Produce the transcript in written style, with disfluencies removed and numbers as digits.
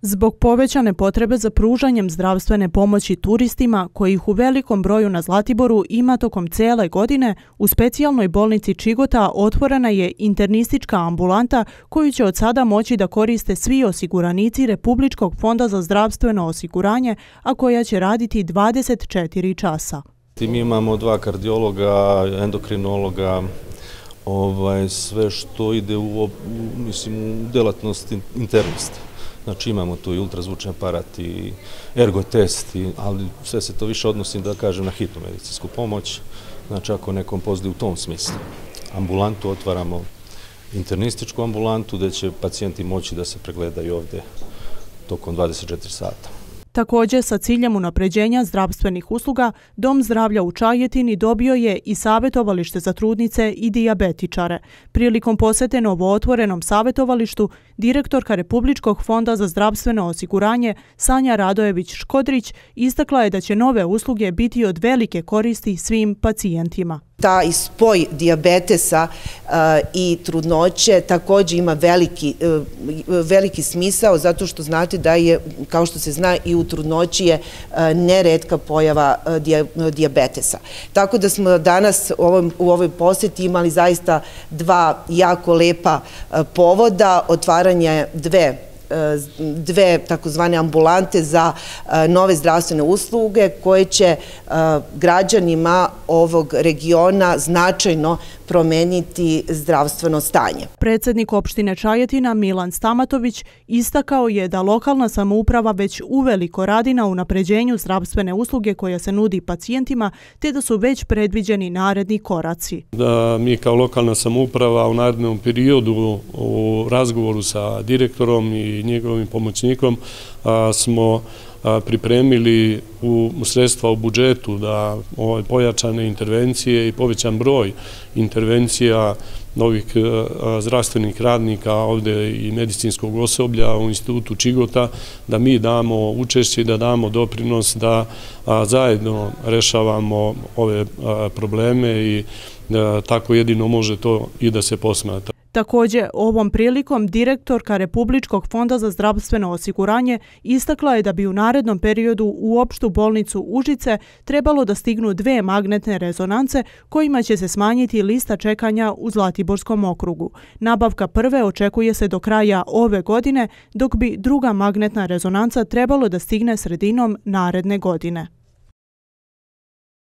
Zbog povećane potrebe za pružanjem zdravstvene pomoći turistima, kojih u velikom broju na Zlatiboru ima tokom cijele godine, u specijalnoj bolnici Čigota otvorena je internistička ambulanta koju će od sada moći da koriste svi osiguranici Republičkog fonda za zdravstveno osiguranje, a koja će raditi 24 časa. Mi imamo 2 kardiologa, endokrinologa, sve što ide u delatnost internista. Znači imamo tu i ultrazvučni aparat i ergotest, ali sve se to više odnosi, da kažem, na hitnu medicinsku pomoć. Znači ako nekom pozdi u tom smislu. Ambulantu otvaramo, internističku ambulantu, gdje će pacijenti moći da se pregledaju ovdje tokom 24 sata. Također, sa ciljem unapređenja zdravstvenih usluga, Dom zdravlja u Čajetini dobio je i savjetovalište za trudnice i dijabetičare. Prilikom posjete novootvorenom savjetovalištu, direktorka Republičkog fonda za zdravstveno osiguranje Sanja Radojević-Škodrić istakla je da će nove usluge biti od velike koristi svim pacijentima. Taj spoj dijabetesa i trudnoće također ima veliki smisao, zato što znate da je, kao što se zna, i u trudnoći je neretka pojava dijabetesa. Tako da smo danas u ovoj posjeti imali zaista 2 jako lepa povoda, otvaranje dve takozvane ambulante za nove zdravstvene usluge koje će građanima ovog regiona značajno promeniti zdravstveno stanje. Predsjednik opštine Čajetina Milan Stamatović istakao je da lokalna samouprava već uveliko radi na unapređenju zdravstvene usluge koja se nudi pacijentima, te da su već predviđeni naredni koraci. Da mi kao lokalna samouprava u narednom periodu u razgovoru sa direktorom i njegovim pomoćnikom smo pripremili sredstva u budžetu da pojačane intervencije i povećan broj intervencija novih zdravstvenih radnika ovdje i medicinskog osoblja u institutu Čigota, da mi damo učešće i da damo doprinos da zajedno rešavamo ove probleme i tako jedino može to i da se posmatra. Također, ovom prilikom direktorka Republičkog fonda za zdravstveno osiguranje istakla je da bi u narednom periodu u opštu bolnicu Užice trebalo da stignu 2 magnetne rezonance kojima će se smanjiti lista čekanja u Zlatiborskom okrugu. Nabavka prve očekuje se do kraja ove godine, dok bi druga magnetna rezonanca trebalo da stigne sredinom naredne godine.